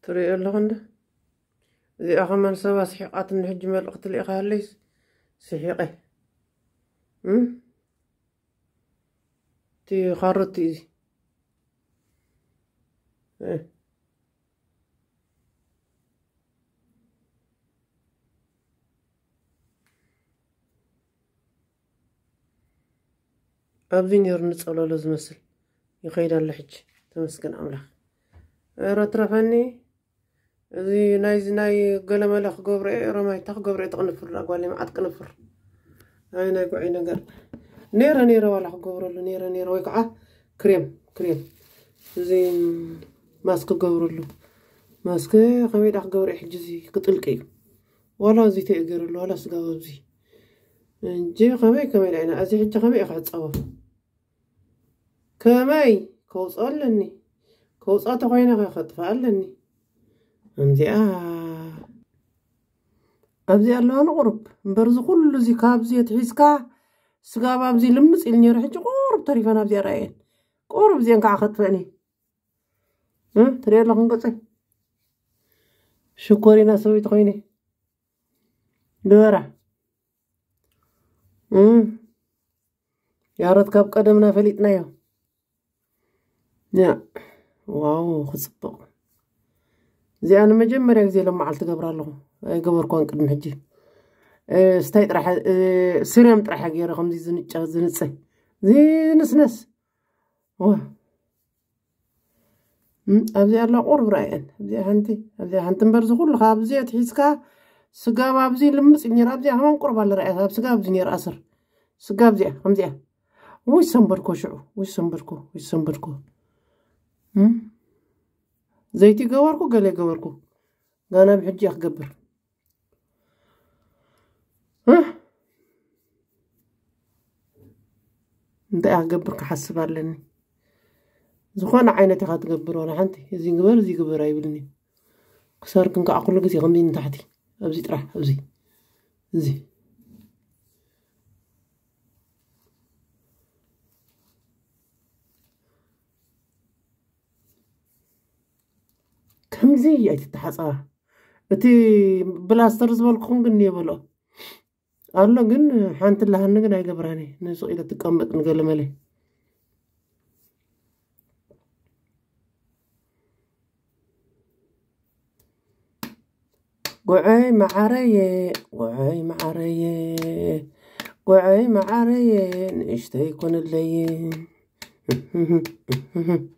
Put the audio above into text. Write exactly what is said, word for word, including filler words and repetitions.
تري الله عنده ذي أخمن سوا سحقات النحج مال قتل إخاليس سحقه هم تي خارطي زي إيه أبزين يرنص ولا لازم مثل يخيل اللحج تمسكن أملاخ رترفني زي ناي زي ناي قال ملخ قبر رماي تخ قبر تغنفر أقول لي ما عاد كنفر هاي ناي قعي نقر نيرة نيرة ولا قبر له نيرة نيرة ويقعه كريم كريم زي ماسك قبر له ماسك قميد أخ قبر حجزي قتل كي ولا زي تأجر له ولا سقاو زي جي قمي كمي عنا أزي حج قمي أخذ صواب كمي كوص قالني كوص أتقينا أخذ فقالني عندي آه أبزي الله أنا قرب برز كل زي كابزي تحسكا سقاب أبزي لمس إلني رح قرب تعرف أنا أبزي رأيين قرب زي أنك أخذ فاني ها ترى الله خنقصي شكرنا سوي تقيني دورة أمم يا رد كاب قدمنا فليتنا يا يا واو خصبق زي أنا مجمّر زي لما عالت قبر الله قبر كون قدم حجي استيت راح سيرم راح غير خمسة زنچ زنصي زي نسنس واه أبزي الله قرب رأيين أبزي هنتي أبزي هنتم برز كل خاب زي تحسكا سقاب أبزي لمس إني رأبزي هم قرب على رأي سقاب زي نير أسر سقاب زي خمسة وش سنبركو شعو وش سنبركو وش سنبركو هم زيتي قواركو قال لي قواركو قال بحجي أخقبر ها انت أخقبر كحسب لني زخوان عينتي خات قبر ولا حنتي زي قبر زي قبر أيبلني كسر كنك أقول لك زي غمدين تحتي أبزي تروح أبزي زي كم زي أي تتحصى أتي بلاستر زبالكم قني بلو الله قن حانت الله هنقنا يقبراني نسو إذا تقمت نقل ملي قعي معرية قعي معرية قعي معرية اشتي يكون الليل